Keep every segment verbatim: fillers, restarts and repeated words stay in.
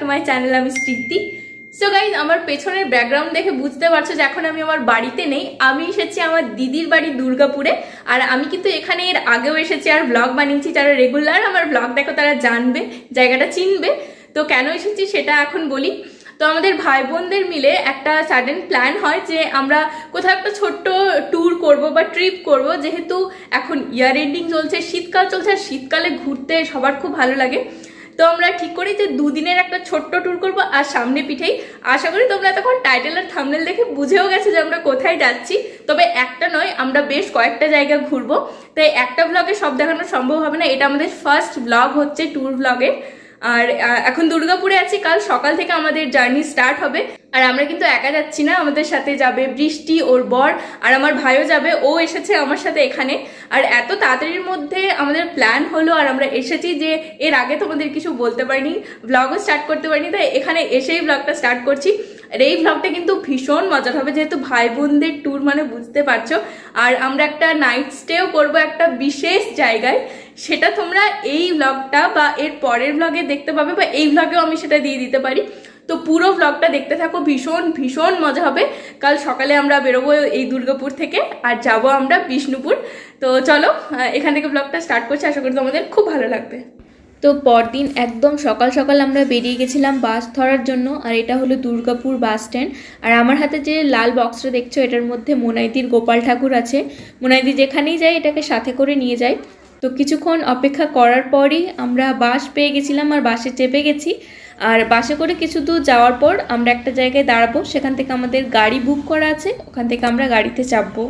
To my channel. আমি স্মৃতি। So guys, আমার পেছনের ব্যাকগ্রাউন্ড দেখে বুঝতে পারছো যে এখন আমি আমার বাড়িতে নেই, আমি এসেছি আমার দিদির বাড়ি দুর্গাপুরে। আর আমি কিন্তু এখানে এর আগেও এসেছি আর ব্লগ বানিয়েছি, যারা রেগুলার আমার ব্লগ দেখো তারা জানবে, জায়গাটা চিনবে। তো কেন এসেছি সেটা এখন বলি। তো আমাদের ভাই বোনদের মিলে একটা সাডেন প্ল্যান হয় যে আমরা কোথাও একটা ছোট্ট ট্যুর করব বা ট্রিপ করব, যেহেতু এখন ইয়ার এন্ডিং চলছে, শীতকাল চলছে, আর শীতকালে ঘুরতে সবার খুব ভালো লাগে। তো আমরা ঠিক করি যে দুদিনের একটা ছোট্ট ট্যুর করব। আর সামনে পিঠেই আশা করি তোমরা তখন টাইটেল আর থাম্বনেল দেখে বুঝেও গেছো যে আমরা কোথায় যাচ্ছি। তবে একটা নয়, আমরা বেশ কয়েকটা জায়গা ঘুরবো, তাই একটা ব্লগে সব দেখানো সম্ভব হবে না। এটা আমাদের ফার্স্ট ব্লগ হচ্ছে ট্যুর ব্লগের। আর এখন দুর্গাপুরে আছি, কাল সকাল থেকে আমাদের জার্নি স্টার্ট হবে। আর আমরা কিন্তু একা যাচ্ছি না, আমাদের সাথে যাবে বৃষ্টি, ওর বর, আর আমার ভাইও যাবে। ও এসেছে আমার সাথে এখানে। আর এত তাড়াতাড়ির মধ্যে আমাদের প্ল্যান হলো আর আমরা এসেছি যে এর আগে তোমাদের কিছু বলতে পারিনি, ব্লগও স্টার্ট করতে পারিনি, তাই এখানে এসেই ব্লগটা স্টার্ট করছি। আর এই ব্লগটা কিন্তু ভীষণ মজার হবে, যেহেতু ভাই বোনদের ট্যুর মানে বুঝতে পারছো। আর আমরা একটা নাইট স্টেও করবো একটা বিশেষ জায়গায়, সেটা তোমরা এই ব্লগটা বা এর পরের ব্লগে দেখতে পাবে, বা এই ব্লগেও আমি সেটা দিয়ে দিতে পারি। তো পুরো ব্লগটা দেখতে থাকো, ভীষণ ভীষণ মজা হবে। কাল সকালে আমরা বেরোবো এই দুর্গাপুর থেকে আর যাব আমরা বিষ্ণুপুর। তো চলো এখান থেকে ব্লগটা স্টার্ট করছি, আশা করি তোমাদের খুব ভালো লাগবে। তো পরদিন একদম সকাল সকাল আমরা বেরিয়ে গেছিলাম বাস ধরার জন্য। আর এটা হলো দুর্গাপুর বাস স্ট্যান্ড। আর আমার হাতে যে লাল বক্সটা দেখছো, এটার মধ্যে মোনাইদির গোপাল ঠাকুর আছে। মোনাইদি যেখানেই যায় এটাকে সাথে করে নিয়ে যায়। তো কিছুক্ষণ অপেক্ষা করার পরই আমরা বাস পেয়ে গেছিলাম আর বাসে চেপে গেছি। আর বাসে করে কিছু দূর যাওয়ার পর আমরা একটা জায়গায় দাঁড়াবো, সেখান থেকে আমাদের গাড়ি বুক করা আছে, ওখান থেকে আমরা গাড়িতে চাপবো।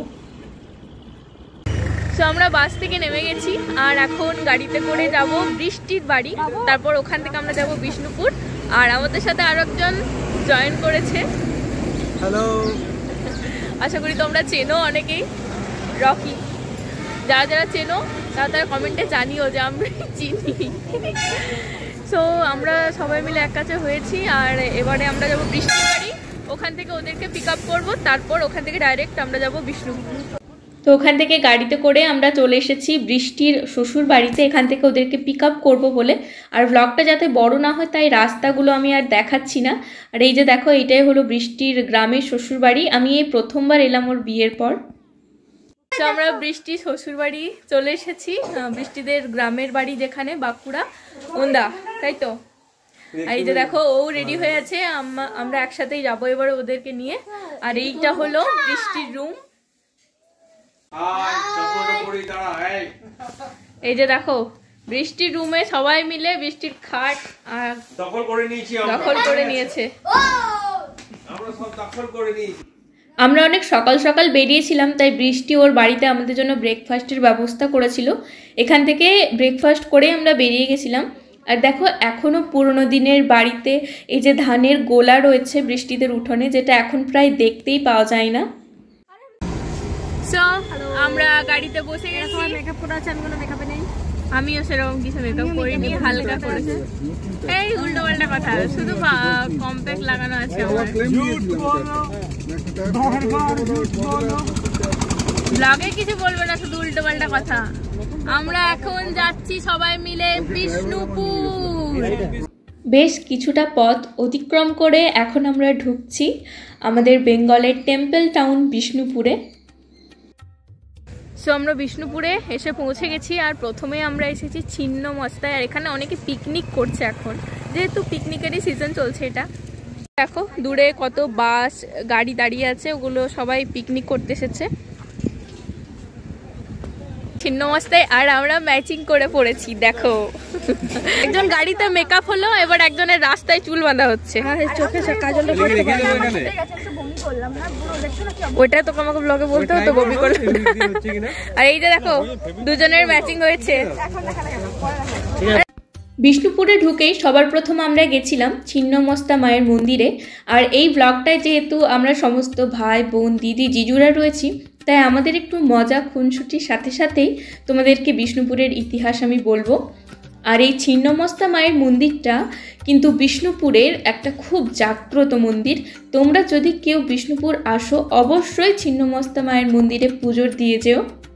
তো আমরা বাস থেকে নেমে গেছি আর এখন গাড়িতে করে যাব বৃষ্টির বাড়ি, তারপর ওখান থেকে আমরা যাব বিষ্ণুপুর। আর আমাদের সাথে আরো একজন জয়েন করেছে। হ্যালো, আশা করি তোমরা চেনো অনেকেই, রকি। যারা যারা চেনো তারা তারা কমেন্টে জানিও যে আমরা চিনি। সো আমরা সবাই মিলে এক কাছে হয়েছি আর এবারে আমরা যাব বৃষ্টির বাড়ি, ওখান থেকে ওদেরকে পিক আপ করবো, তারপর ওখান থেকে ডাইরেক্ট আমরা যাব বিষ্ণুপুর। তো ওখান থেকে গাড়িতে করে আমরা চলে এসেছি বৃষ্টির শ্বশুর বাড়িতে, এখান থেকে ওদেরকে পিক আপ করবো বলে। আর ব্লগটা যাতে বড় না হয় তাই রাস্তাগুলো আমি আর দেখাচ্ছি না। আর এই যে দেখো, এইটাই হলো বৃষ্টির গ্রামের শ্বশুর বাড়ি। আমি এই প্রথমবার এলাম ওর বিয়ের পর। তো আমরা বৃষ্টির শ্বশুর বাড়ি চলে এসেছি, বৃষ্টিদের গ্রামের বাড়ি যেখানে বাঁকুড়া ওন্দা, তাই তো। আর এই যে দেখো, ও রেডি হয়ে আছে, আমরা একসাথেই যাবো এবারে ওদেরকে নিয়ে। আর এইটা হলো বৃষ্টির রুম। এই যে দেখো, বৃষ্টির রুমে সবাই মিলে বৃষ্টির খাট আর দখল করে নিয়েছি, দখল করে নিয়েছে। আমরা সব দখল করে নিয়েছি। আমরা অনেক সকাল সকাল বেরিয়েছিলাম, তাই বৃষ্টি ওর বাড়িতে আমাদের জন্য ব্রেকফাস্টের ব্যবস্থা করেছিল। এখান থেকে ব্রেকফাস্ট করে আমরা বেরিয়ে গেছিলাম। আর দেখো, এখনও পুরনো দিনের বাড়িতে এই যে ধানের গোলা রয়েছে বৃষ্টিদের উঠোনে, যেটা এখন প্রায় দেখতেই পাওয়া যায় না। সো আমরা গাড়িতে বসে গেছি। মেকআপ করা আছে, আমি কোনো মেকআপে নেই। আমিও সেরকম কিছু মেকআপ করিনি, হালকা করেছি। এই উল্টো পাল্টা কথা, শুধু কম্প্যাক্ট লাগানো আছে আমার। ব্লগে কিছু বলবে না, শুধু উল্টো পাল্টা কথা। আমরা এখন যাচ্ছি সবাই মিলে বিষ্ণুপুর। বেশ কিছুটা পথ অতিক্রম করে এখন আমরা ঢুকছি আমাদের বেঙ্গলের টেম্পল টাউন বিষ্ণুপুরে। সো আমরা বিষ্ণুপুরে এসে পৌঁছে গেছি। আর প্রথমে আমরা এসেছি ছিন্নমস্তায়। আর এখানে অনেকে পিকনিক করছে এখন, যেহেতু পিকনিকেরই সিজন চলছে এটা। দেখো দূরে কত বাস গাড়ি দাঁড়িয়ে আছে, ওগুলো সবাই পিকনিক করতে এসেছে ছিন্নমস্তায়। আর আমরা ম্যাচিং করে পড়েছি, দেখো। একজন গাড়িতে মেকআপ হলো, এবার একজনের রাস্তায় চুল বাঁধা হচ্ছে। ওইটা তো আমাকে ব্লগে বলতে হতো, বমি করলে। আর এই যে দেখো, দুজনের ম্যাচিং হয়েছে। বিষ্ণুপুরে ঢুকেই সবার প্রথম আমরা গেছিলাম ছিন্নমস্তা মায়ের মন্দিরে। আর এই ব্লগটায় যেহেতু আমরা সমস্ত ভাই বোন দিদি জিজুরা রয়েছি, তাই আমাদের একটু মজা খুনসুটির সাথে সাথেই তোমাদেরকে বিষ্ণুপুরের ইতিহাস আমি বলবো। আর এই ছিন্নমস্তা মায়ের মন্দিরটা কিন্তু বিষ্ণুপুরের একটা খুব জাগ্রত মন্দির। তোমরা যদি কেউ বিষ্ণুপুর আসো, অবশ্যই ছিন্নমস্তা মায়ের মন্দিরে পুজো দিয়ে যেও।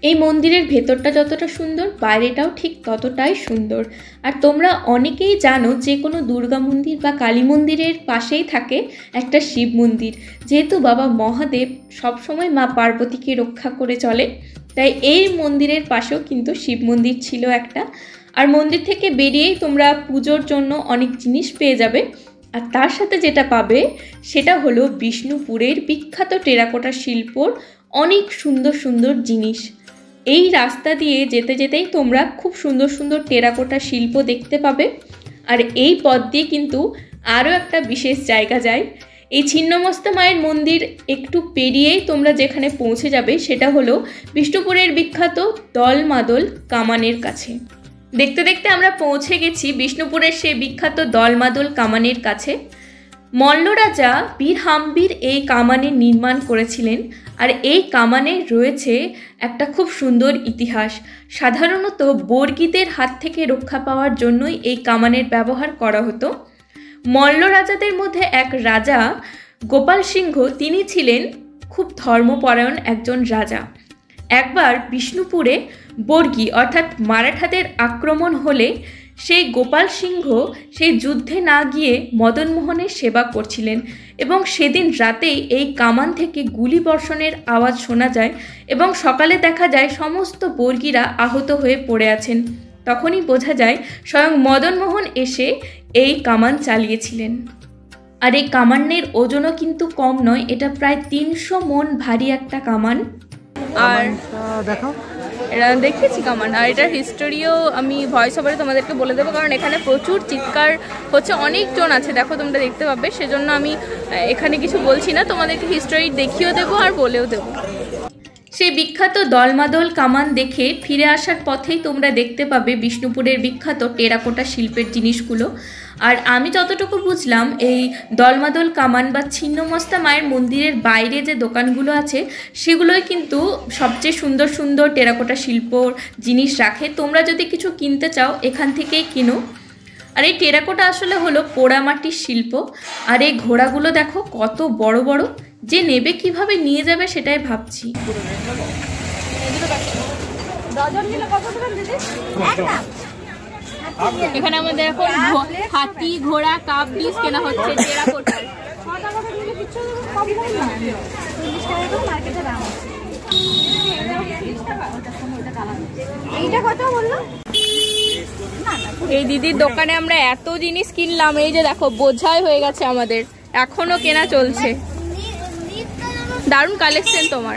এই মন্দিরের ভেতরটা যতটা সুন্দর বাইরেটাও ঠিক ততটাই সুন্দর। আর তোমরা অনেকেই জানো যে কোনো দুর্গা মন্দির বা কালী মন্দিরের পাশেই থাকে একটা শিব মন্দির। যেহেতু বাবা মহাদেব সবসময় মা পার্বতীকে রক্ষা করে চলে, তাই এই মন্দিরের পাশেও কিন্তু শিব মন্দির ছিল একটা। আর মন্দির থেকে বেরিয়েই তোমরা পুজোর জন্য অনেক জিনিস পেয়ে যাবে। আর তার সাথে যেটা পাবে সেটা হলো বিষ্ণুপুরের বিখ্যাত টেরাকোটা শিল্পর অনেক সুন্দর সুন্দর জিনিস। এই রাস্তা দিয়ে যেতে যেতেই তোমরা খুব সুন্দর সুন্দর টেরাকোটা শিল্প দেখতে পাবে। আর এই পথ দিয়ে কিন্তু আরও একটা বিশেষ জায়গা যায়। এই ছিন্নমস্তা মায়ের মন্দির একটু পেরিয়েই তোমরা যেখানে পৌঁছে যাবে সেটা হলো বিষ্ণুপুরের বিখ্যাত দলমাদল কামানের কাছে। দেখতে দেখতে আমরা পৌঁছে গেছি বিষ্ণুপুরের সেই বিখ্যাত দলমাদল কামানের কাছে। মল্ল রাজা বীর হাম্বির এই কামানের নির্মাণ করেছিলেন। আর এই কামানের রয়েছে একটা খুব সুন্দর ইতিহাস। সাধারণত বর্গীদের হাত থেকে রক্ষা পাওয়ার জন্যই এই কামানের ব্যবহার করা হতো। মল্ল রাজাদের মধ্যে এক রাজা গোপাল সিংহ, তিনি ছিলেন খুব ধর্মপরায়ণ একজন রাজা। একবার বিষ্ণুপুরে বর্গী অর্থাৎ মারাঠাদের আক্রমণ হলে সেই গোপাল সিংহ সেই যুদ্ধে না গিয়ে মদনমোহনের সেবা করছিলেন এবং সেদিন রাতেই এই কামান থেকে গুলি বর্ষণের আওয়াজ শোনা যায় এবং সকালে দেখা যায় সমস্ত বর্গীরা আহত হয়ে পড়ে আছেন। তখনই বোঝা যায় স্বয়ং মদনমোহন এসে এই কামান চালিয়েছিলেন। আর এই কামানের ওজনও কিন্তু কম নয়, এটা প্রায় তিনশো মন ভারী একটা কামান। আর দেখো এটা দেখেছি কামান, আর এটার হিস্টোরিও আমি ভয়েস ওভারে তোমাদেরকে বলে দেবো, কারণ এখানে প্রচুর চিৎকার হচ্ছে, অনেকজন আছে দেখো তোমরা দেখতে পাবে, সেজন্য আমি এখানে কিছু বলছি না, তোমাদেরকে হিস্টোরি দেখিয়েও দেবো আর বলেও দেবো। সেই বিখ্যাত দলমাদল কামান দেখে ফিরে আসার পথেই তোমরা দেখতে পাবে বিষ্ণুপুরের বিখ্যাত টেরাকোটা শিল্পের জিনিসগুলো। আর আমি যতটুকু বুঝলাম এই দলমাদল কামান বা ছিন্নমস্তা মায়ের মন্দিরের বাইরে যে দোকানগুলো আছে সেগুলোই কিন্তু সবচেয়ে সুন্দর সুন্দর টেরাকোটা শিল্পর জিনিস রাখে। তোমরা যদি কিছু কিনতে চাও এখান থেকেই কিনো। আর এই টেরাকোটা আসলে হলো পোড়ামাটির শিল্প। আর এই ঘোড়াগুলো দেখো কত বড় বড়, যে নেবে কিভাবে নিয়ে যাবে সেটাই ভাবছি। এখানে আমাদের এখন হাতি, ঘোড়া, কাপ ডিশ কেনা হচ্ছে টেরাকোটার। এই দিদির দোকানে আমরা এত জিনিস কিনলাম, এই যে দেখো বোঝাই হয়ে গেছে আমাদের, এখনো কেনা চলছে। দারুণ কালেকশন তোমার।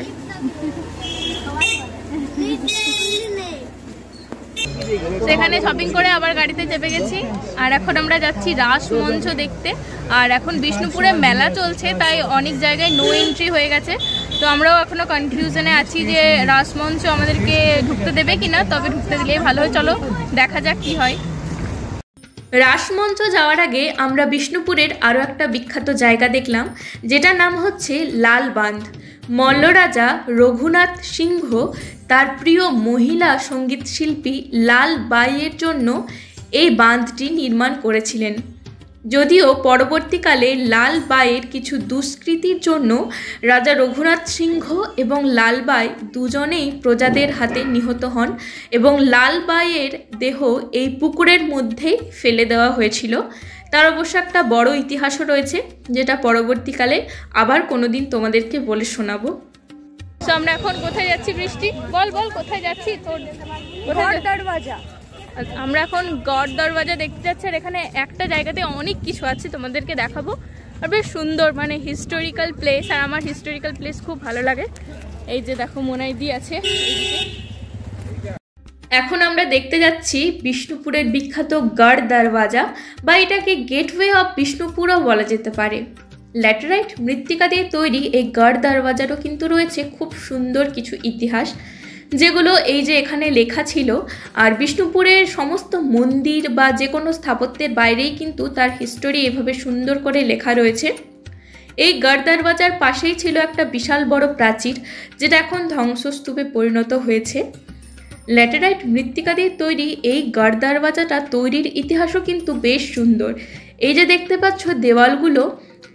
সেখানে শপিং করে আবার গাড়িতে চেপে গেছি। আর এখন আমরা যাচ্ছি রাসমঞ্চ দেখতে। আর এখন বিষ্ণুপুরে মেলা চলছে, তাই অনেক জায়গায় নো এন্ট্রি হয়ে গেছে। তো আমরাও এখনো কনফিউশনে আছি যে রাসমঞ্চ আমাদেরকে ঢুকতে দেবে কিনা, তবে ঢুকতে দিলেই ভালো হয়। চলো দেখা যাক কি হয়। রাসমঞ্চ যাওয়ার আগে আমরা বিষ্ণুপুরের আরও একটা বিখ্যাত জায়গা দেখলাম, যেটার নাম হচ্ছে লালবাঁধ। মল্ল রাজা রঘুনাথ সিংহ তার প্রিয় মহিলা সঙ্গীত শিল্পী লাল বাইয়ের জন্য এই বাঁধটি নির্মাণ করেছিলেন। যদিও পরবর্তীকালে লাল বাইয়ের কিছু দুষ্কৃতির জন্য রাজা রঘুনাথ সিংহ এবং লাল বাই দুজনেই প্রজাদের হাতে নিহত হন এবং লাল বাইয়ের দেহ এই পুকুরের মধ্যেই ফেলে দেওয়া হয়েছিল। তার অবশ্য একটা বড় ইতিহাসও রয়েছে, যেটা পরবর্তীকালে আবার কোনোদিন তোমাদেরকে বলে শোনাবো। তো আমরা এখন কোথায় যাচ্ছি বৃষ্টি? বল বল কোথায় যাচ্ছি? তোর গড় দরওয়াজা। আমরা এখন গড় দরওয়াজা দেখতে যাচ্ছি। আর এখানে একটা জায়গাতে অনেক কিছু আছে, তোমাদেরকে দেখাবো। আর বেশ সুন্দর, মানে হিস্টোরিক্যাল প্লেস, আর আমার হিস্টোরিক্যাল প্লেস খুব ভালো লাগে। এই যে দেখো মোনাইদি আছে এইদিকে। এখন আমরা দেখতে যাচ্ছি বিষ্ণুপুরের বিখ্যাত গড় দরওয়াজা, বা এটাকে গেটওয়ে অফ বিষ্ণুপুরও বলা যেতে পারে। ল্যাটেরাইট মৃত্তিকা দিয়ে তৈরি এই গড় দরওয়াজারও কিন্তু রয়েছে খুব সুন্দর কিছু ইতিহাস, যেগুলো এই যে এখানে লেখা ছিল। আর বিষ্ণুপুরের সমস্ত মন্দির বা যে কোনো স্থাপত্যের বাইরেই কিন্তু তার হিস্টোরি এভাবে সুন্দর করে লেখা রয়েছে। এই গড় দরওয়াজার পাশেই ছিল একটা বিশাল বড় প্রাচীর, যেটা এখন ধ্বংসস্তূপে পরিণত হয়েছে। ল্যাটেরাইট মৃত্তিকা দিয়ে তৈরি এই গড় দরওয়াজাটা তৈরির ইতিহাসও কিন্তু বেশ সুন্দর। এই যে দেখতে পাচ্ছ দেওয়ালগুলো,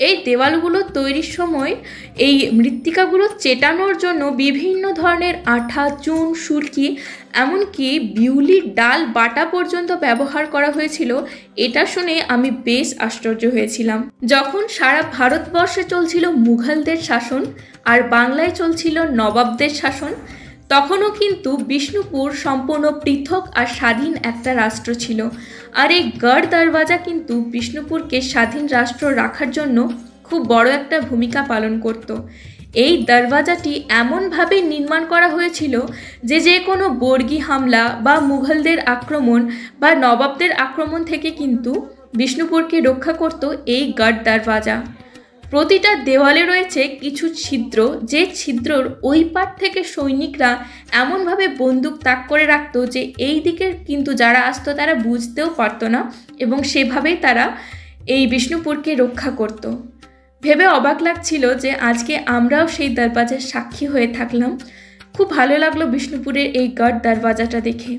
এই দেওয়ালগুলো তৈরির সময় এই মৃত্তিকাগুলো চেটানোর জন্য বিভিন্ন ধরনের আঠা, চুন, সুরকি, এমনকি বিউলির ডাল বাটা পর্যন্ত ব্যবহার করা হয়েছিল। এটা শুনে আমি বেশ আশ্চর্য হয়েছিলাম। যখন সারা ভারতবর্ষে চলছিল মুঘলদের শাসন আর বাংলায় চলছিল নবাবদের শাসন, তখনও কিন্তু বিষ্ণুপুর সম্পূর্ণ পৃথক আর স্বাধীন একটা রাষ্ট্র ছিল। আর এই গড় দরওয়াজা কিন্তু বিষ্ণুপুরকে স্বাধীন রাষ্ট্র রাখার জন্য খুব বড় একটা ভূমিকা পালন করত। এই দরওয়াজাটি এমনভাবে নির্মাণ করা হয়েছিল যে যে কোনো বর্গী হামলা বা মুঘলদের আক্রমণ বা নবাবদের আক্রমণ থেকে কিন্তু বিষ্ণুপুরকে রক্ষা করত এই গড় দরওয়াজা। প্রতিটা দেওয়ালে রয়েছে কিছু ছিদ্র, যে ছিদ্রর ওই পার থেকে সৈনিকরা এমনভাবে বন্দুক তাক করে রাখতো যে এই দিকের কিন্তু যারা আসতো তারা বুঝতেও পারতো না, এবং সেভাবেই তারা এই বিষ্ণুপুরকে রক্ষা করত। ভেবে অবাক লাগছিল যে আজকে আমরাও সেই দরওয়াজার সাক্ষী হয়ে থাকলাম। খুব ভালো লাগলো বিষ্ণুপুরের এই গড় দরওয়াজাটা দেখে।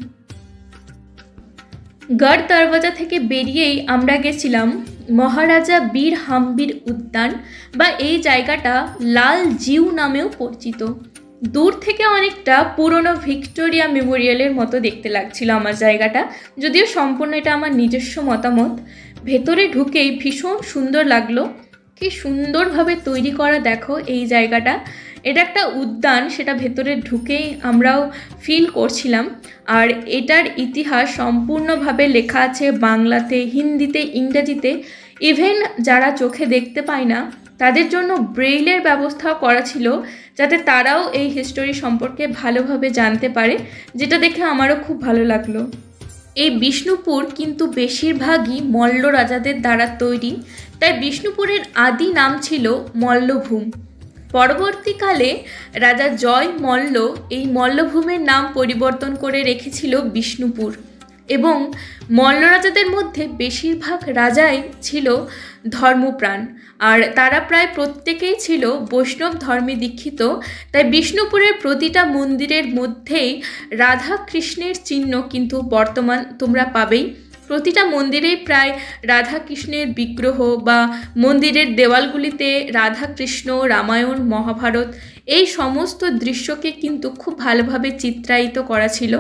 গড় দরওয়াজা থেকে বেরিয়েই আমরা গেছিলাম মহারাজা বীর হাম্বির উদ্যান, বা এই জায়গাটা লাল জিউ নামেও পরিচিত। দূর থেকে অনেকটা পুরনো ভিক্টোরিয়া মেমোরিয়ালের মতো দেখতে লাগছিল আমার জায়গাটা, যদিও সম্পূর্ণ এটা আমার নিজস্ব মতামত। ভেতরে ঢুকেই ভীষণ সুন্দর লাগলো। কি সুন্দরভাবে তৈরি করা দেখো এই জায়গাটা। এটা একটা উদ্যান, সেটা ভেতরে ঢুকেই আমরাও ফিল করছিলাম। আর এটার ইতিহাস সম্পূর্ণভাবে লেখা আছে বাংলাতে, হিন্দিতে, ইংরেজিতে। ইভেন যারা চোখে দেখতে পায় না তাদের জন্য ব্রেইলের ব্যবস্থা করা ছিল, যাতে তারাও এই হিস্টোরি সম্পর্কে ভালোভাবে জানতে পারে, যেটা দেখে আমারও খুব ভালো লাগলো। এই বিষ্ণুপুর কিন্তু বেশিরভাগই মল্ল রাজাদের দ্বারা তৈরি, তাই বিষ্ণুপুরের আদি নাম ছিল মল্লভূম। পরবর্তীকালে রাজা জয় মল্ল এই মল্লভূমের নাম পরিবর্তন করে রেখেছিল বিষ্ণুপুর, এবং মল্ল রাজাদের মধ্যে বেশিরভাগ রাজাই ছিল ধর্মপ্রাণ, আর তারা প্রায় প্রত্যেকেই ছিল বৈষ্ণব ধর্মে দীক্ষিত। তাই বিষ্ণুপুরের প্রতিটা মন্দিরের মধ্যেই রাধা কৃষ্ণের চিহ্ন কিন্তু বর্তমান তোমরা পাবেই। প্রতিটা মন্দিরেই প্রায় রাধা কৃষ্ণের বিগ্রহ, বা মন্দিরের দেওয়ালগুলিতে রাধা কৃষ্ণ, রামায়ণ, মহাভারত এই সমস্ত দৃশ্যকে কিন্তু খুব ভালোভাবে চিত্রায়িত করা ছিল।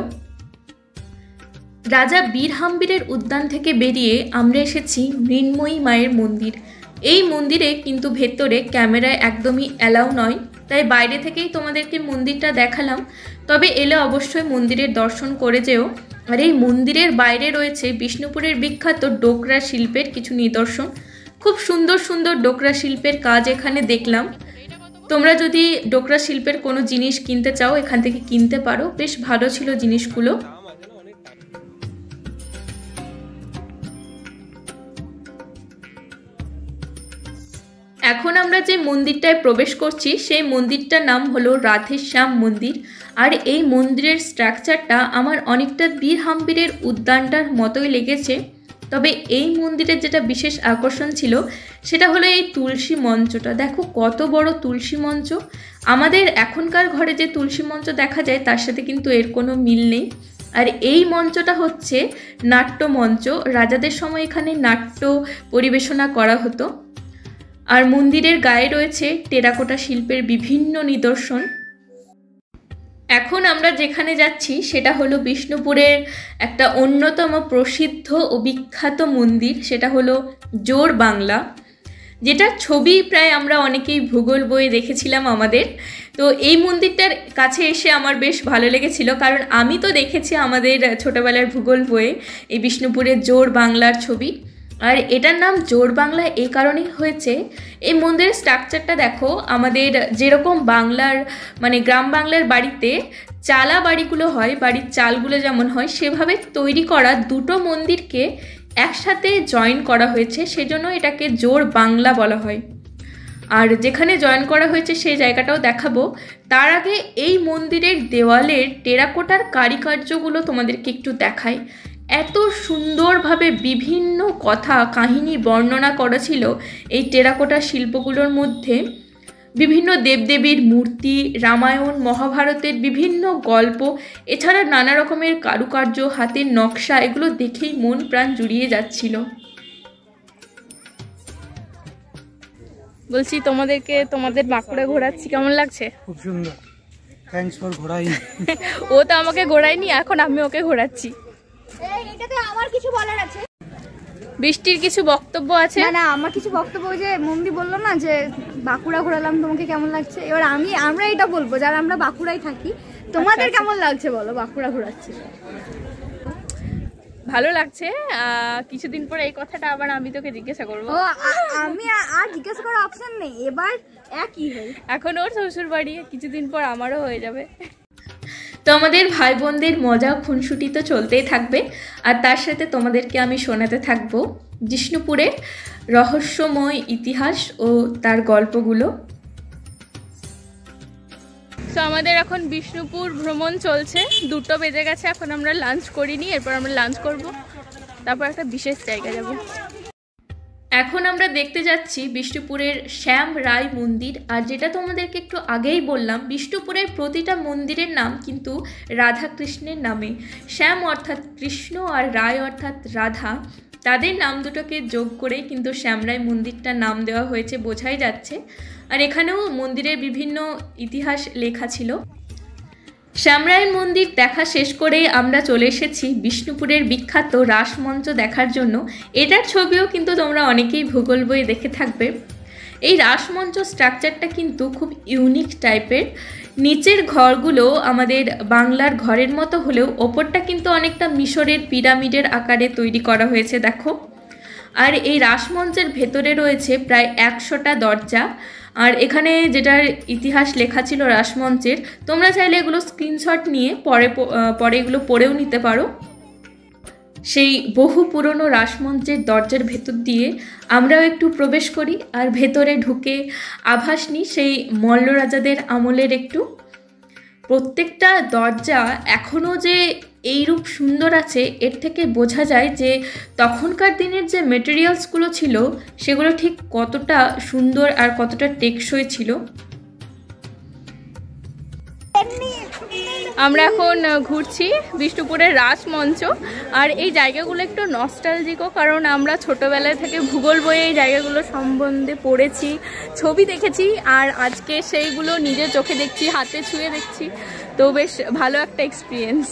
রাজা বীর হাম্বিরের উদ্যান থেকে বেরিয়ে আমরা এসেছি মৃন্ময়ী মায়ের মন্দির। এই মন্দিরে কিন্তু ভেতরে ক্যামেরায় একদমই অ্যালাউ নয়, তাই বাইরে থেকেই তোমাদেরকে মন্দিরটা দেখালাম। তবে এলে অবশ্যই মন্দিরের দর্শন করে যেও। আর এই মন্দিরের বাইরে রয়েছে বিষ্ণুপুরের বিখ্যাত ডোকরা শিল্পের কিছু নিদর্শন। খুব সুন্দর সুন্দর ডোকরা শিল্পের কাজ এখানে দেখলাম। তোমরা যদি ডোকরা শিল্পের কোনো জিনিস কিনতে চাও এখান থেকে কিনতে পারো, বেশ ভালো ছিল জিনিসগুলো। এখন আমরা যে মন্দিরটায় প্রবেশ করছি সেই মন্দিরটার নাম হলো রাধেশ্যাম মন্দির। আর এই মন্দিরের স্ট্রাকচারটা আমার অনেকটা বীর হাম্বিরের উদ্যানটার মতোই লেগেছে। তবে এই মন্দিরের যেটা বিশেষ আকর্ষণ ছিল সেটা হলো এই তুলসী মঞ্চটা। দেখো কত বড় তুলসী মঞ্চ। আমাদের এখনকার ঘরে যে তুলসী মঞ্চ দেখা যায় তার সাথে কিন্তু এর কোনো মিল নেই। আর এই মঞ্চটা হচ্ছে নাট্য মঞ্চ। রাজাদের সময় এখানে নাট্য পরিবেশনা করা হতো। আর মন্দিরের গায়ে রয়েছে টেরাকোটা শিল্পের বিভিন্ন নিদর্শন। এখন আমরা যেখানে যাচ্ছি সেটা হলো বিষ্ণুপুরের একটা অন্যতম প্রসিদ্ধ ও বিখ্যাত মন্দির, সেটা হলো জোর বাংলা, যেটার ছবি প্রায় আমরা অনেকেই ভূগোল বইয়ে দেখেছিলাম আমাদের। তো এই মন্দিরটার কাছে এসে আমার বেশ ভালো লেগেছিল, কারণ আমি তো দেখেছি আমাদের ছোটোবেলার ভূগোল বইয়ে এই বিষ্ণুপুরের জোর বাংলার ছবি। আর এটার নাম জোর বাংলা এই কারণেই হয়েছে, এই মন্দিরের স্ট্রাকচারটা দেখো, আমাদের যেরকম বাংলার মানে গ্রাম বাংলার বাড়িতে চালা বাড়িগুলো হয়, বাড়ির চালগুলো যেমন হয়, সেভাবে তৈরি করা দুটো মন্দিরকে একসাথে জয়েন করা হয়েছে, সেজন্য এটাকে জোর বাংলা বলা হয়। আর যেখানে জয়েন করা হয়েছে সেই জায়গাটাও দেখাবো। তার আগে এই মন্দিরের দেওয়ালের টেরাকোটার কারিকার্যগুলো তোমাদেরকে একটু দেখাই। এত সুন্দরভাবে বিভিন্ন কথা কাহিনী বর্ণনা করা ছিল এই টেরাকোটা শিল্পগুলোর মধ্যে। বিভিন্ন দেবদেবীর মূর্তি, রামায়ণ, মহাভারতের বিভিন্ন গল্প, এছাড়া নানা রকমের কারুকার্য, হাতের নকশা, এগুলো দেখেই মন প্রাণ জুড়িয়ে যাচ্ছিল। বলছি তোমাদেরকে তোমাদের বাঁকুড়া ঘোরাচ্ছি, কেমন লাগছে? খুব সুন্দর, থ্যাঙ্কস ফর ঘোরাই। ও তো আমাকে ঘোরায়নি, এখন আমি ওকে ঘোরাচ্ছি। এটাতে আমার কিছু বলার আছে। বৃষ্টির কিছু বক্তব্য আছে? না না, আমার কিছু বক্তব্য, যে মন্দি বললো না যে বাঁকুড়া ঘোরালাম, তোমাকে কেমন লাগছে? এবার আমি আমরা এটা বলবো যারা আমরা বাঁকুড়ায় থাকি, তোমাদের কেমন লাগছে বলো বাঁকুড়া ঘোরাচ্ছি? ভালো লাগছে। কিছুদিন পরে এই কথাটা আবার আমি তোকে জিজ্ঞাসা করবো। ও আমি আর জিজ্ঞাসা করার অপশন নেই, এবার একই হয়। এখন ওর শ্বশুর বাড়ি, কিছুদিন পর আমারও হয়ে যাবে। তো আমাদের ভাই বোনদের মজা খুনসুটি তো চলতেই থাকবে, আর তার সাথে তোমাদেরকে আমি শোনাতে থাকবো বিষ্ণুপুরের রহস্যময় ইতিহাস ও তার গল্পগুলো। তো আমাদের এখন বিষ্ণুপুর ভ্রমণ চলছে, দুটো বেজে গেছে, এখন আমরা লাঞ্চ করিনি, এরপর আমরা লাঞ্চ করব, তারপর একটা বিশেষ জায়গা যাব। এখন আমরা দেখতে যাচ্ছি বিষ্ণুপুরের শ্যাম রায় মন্দির। আর যেটা তোমাদেরকে একটু আগেই বললাম, বিষ্ণুপুরের প্রতিটা মন্দিরের নাম কিন্তু রাধা কৃষ্ণের নামে। শ্যাম অর্থাৎ কৃষ্ণ আর রায় অর্থাৎ রাধা, তাদের নাম দুটোকে যোগ করে কিন্তু শ্যামরায় মন্দিরটার নাম দেওয়া হয়েছে, বোঝাই যাচ্ছে। আর এখানেও মন্দিরের বিভিন্ন ইতিহাস লেখা ছিল। শ্যামরায় মন্দির দেখা শেষ করে আমরা চলে এসেছি বিষ্ণুপুরের বিখ্যাত রাসমঞ্চ দেখার জন্য। এটার ছবিও কিন্তু তোমরা অনেকেই ভূগোল বইয়ে দেখে থাকবে। এই রাসমঞ্চ স্ট্রাকচারটা কিন্তু খুব ইউনিক টাইপের। নিচের ঘরগুলো আমাদের বাংলার ঘরের মতো হলেও ওপরটা কিন্তু অনেকটা মিশরের পিরামিডের আকারে তৈরি করা হয়েছে, দেখো। আর এই রাসমঞ্চের ভেতরে রয়েছে প্রায় একশোটা দরজা। আর এখানে যেটার ইতিহাস লেখা ছিল রাসমঞ্চের, তোমরা চাইলে এগুলো স্ক্রিনশট নিয়ে পরে পরে এগুলো পড়েও নিতে পারো। সেই বহু পুরনো রাসমঞ্চের দরজার ভেতর দিয়ে আমরাও একটু প্রবেশ করি, আর ভেতরে ঢুকে আভাস নিই সেই মল্ল রাজাদের আমলের একটু। প্রত্যেকটা দরজা এখনও যে এইরূপ সুন্দর আছে, এর থেকে বোঝা যায় যে তখনকার দিনের যে মেটেরিয়ালসগুলো ছিল সেগুলো ঠিক কতটা সুন্দর আর কতটা টেকসই ছিল। আমরা এখন ঘুরছি বিষ্ণুপুরের রাসমঞ্চ, আর এই জায়গাগুলো একটু নস্টালজিকও, কারণ আমরা ছোটোবেলা থেকে ভূগোল বইয়ে এই জায়গাগুলো সম্বন্ধে পড়েছি, ছবি দেখেছি, আর আজকে সেইগুলো নিজের চোখে দেখছি, হাতে ছুঁয়ে দেখছি, তো বেশ ভালো একটা এক্সপিরিয়েন্স।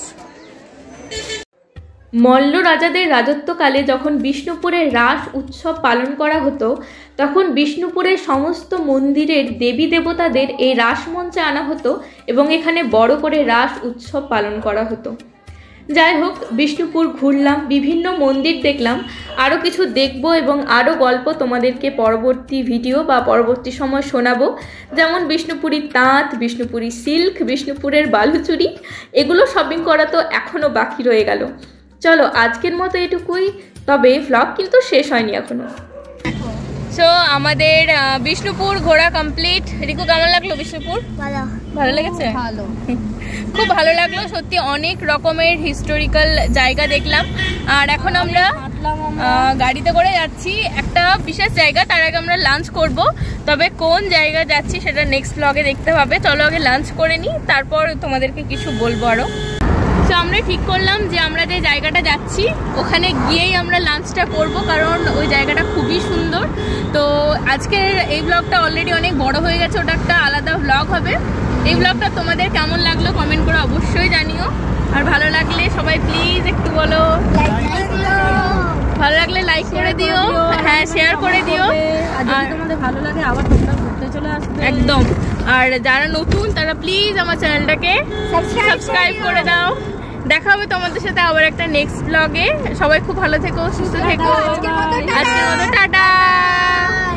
মল্ল রাজাদের রাজত্বকালে যখন বিষ্ণুপুরের রাস উৎসব পালন করা হতো, তখন বিষ্ণুপুরের সমস্ত মন্দিরের দেবী দেবতাদের এই রাসমঞ্চে আনা হতো এবং এখানে বড় করে রাস উৎসব পালন করা হতো। যাই হোক, বিষ্ণুপুর ঘুরলাম, বিভিন্ন মন্দির দেখলাম, আরও কিছু দেখব এবং আরও গল্প তোমাদেরকে পরবর্তী ভিডিও বা পরবর্তী সময় শোনাবো। যেমন বিষ্ণুপুরি তাঁত, বিষ্ণুপুরি সিল্ক, বিষ্ণুপুরের বালুচুরি, এগুলো শপিং করা তো এখনও বাকি রয়ে গেল। চলো আজকের মতো এটুকুই, তবে ভ্লগ কিন্তু শেষ হয়নি এখনো। সো আমাদের বিষ্ণুপুর ঘোরা কমপ্লিট। রিকু, কেমন লাগলো বিষ্ণুপুর? ভালো। ভালো লেগেছে? ভালো, খুব ভালো লাগলো সত্যি, অনেক রকমের হিস্টোরিক্যাল জায়গা দেখলাম। আর এখন আমরা গাড়িতে করে যাচ্ছি একটা বিশেষ জায়গা, তার আগে আমরা লাঞ্চ করব, তবে কোন জায়গা যাচ্ছি সেটা নেক্সট ব্লগে দেখতে হবে। চলো আগে লাঞ্চ করে নিই, তারপর তোমাদেরকে কিছু বলবো আরও। তো আমরা ঠিক করলাম যে আমরা যে জায়গাটা যাচ্ছি ওখানে গিয়েই আমরা লাঞ্চটা করব, কারণ ওই জায়গাটা খুবই সুন্দর। তো আজকের এই ব্লগটা অলরেডি অনেক বড় হয়ে গেছে, ওটা একটা আলাদা ব্লগ হবে। এই ব্লগটা তোমাদের কেমন লাগলো কমেন্ট করে অবশ্যই জানিও, আর ভালো লাগলে সবাই প্লিজ একটু বলো, ভালো লাগলে লাইক করে দিও, হ্যাঁ শেয়ার করে দিও, আর তোমাদের ভালো লাগে আবার তোমরা ঘুরতে চলে আসবে একদম। আর যারা নতুন তারা প্লিজ আমার চ্যানেলটাকে সাবস্ক্রাইব করে দাও। দেখা হবে তোমাদের সাথে আবার একটা নেক্সট ব্লগে। সবাই খুব ভালো থেকো, সুস্থ থেকো। আজকের মতো টাটা।